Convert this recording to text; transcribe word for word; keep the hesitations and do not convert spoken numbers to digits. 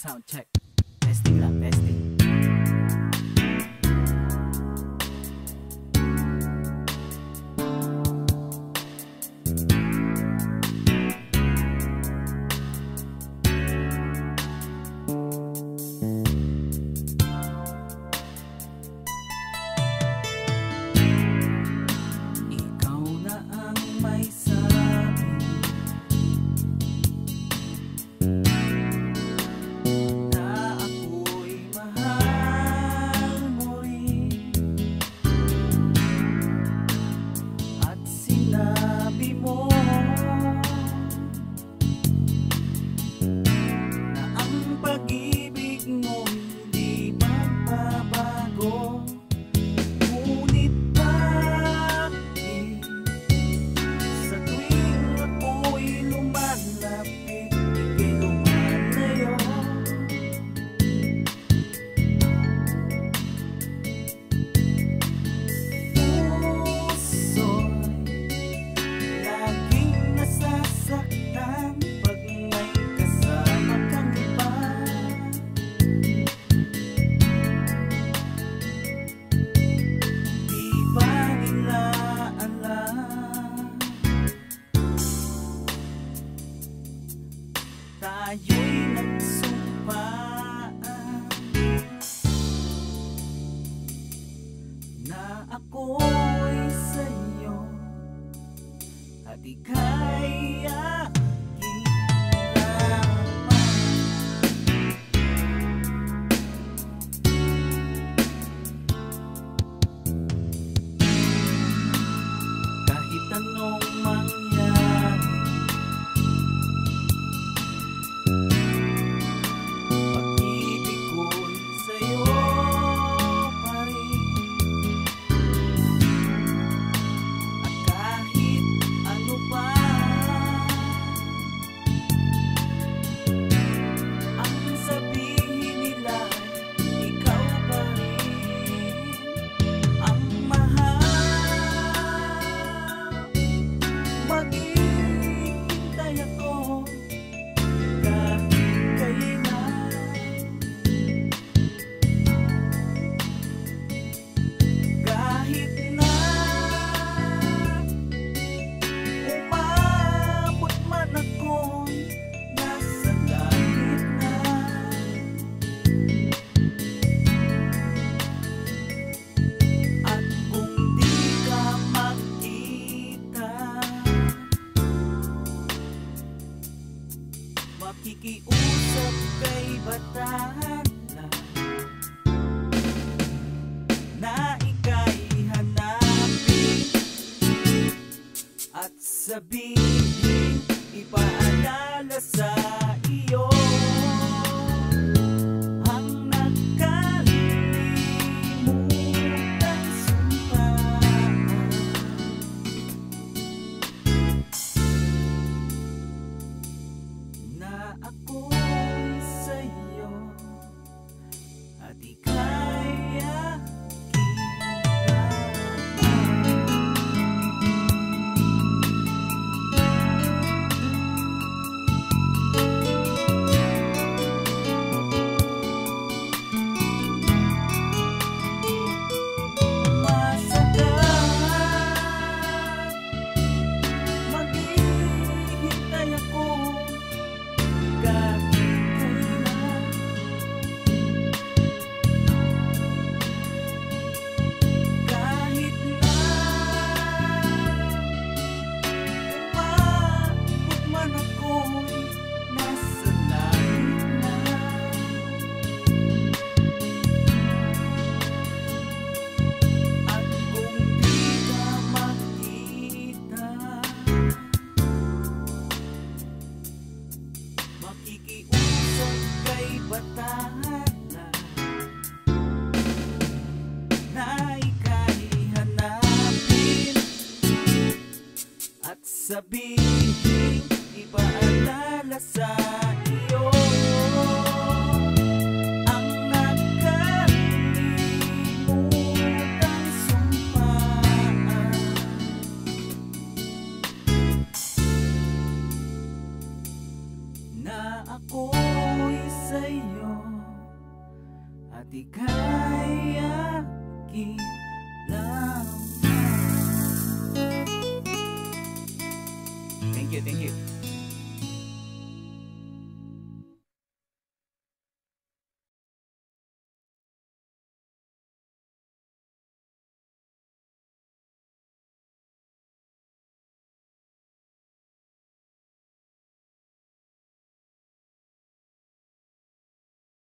Sound check. Testing lang, testing. Ikaw na ang may sabi na ako'y mahal mo rin, at sinabi mo na ang pag-ibig mo'y di magbabago. Ngunit bakit sa tuwing ako'y lumalapit, ika'y lumalayo? Puso'y laging nasasaktan pag may kasama kang iba. Di ba nila alam, tayo'y nagsumpaan na ako'y sa'yo at ika'y aking laman. Kahit anong mangyari, pag-ibig ko'y sa'yo pa rin. At kahit ano pa ang sabihin nila, ikaw pa rin ang mahal. Maghihintay ako kahit kailan, kahit na umabot man ako'y nasa langit na. At kung di ka makita, makikiusap kay Bathala na ika'y hanapin at sabihin, ipaalala sa iyo ang nagkalimutang sumpaan na ako'y sa'yo at ika'y aking laman. Umasa ka, maghihintay ako kahit kailan, kahit na umabot man ako'y nasa langit na. At kung di ka makita, makikiusap kay Bathala na ika'y hanapin at sabihin, ipaalala sa iyo ang nagkalimutang sumpaan na ako'y sa'yo at ika'y aking lamang. Thank you, thank you.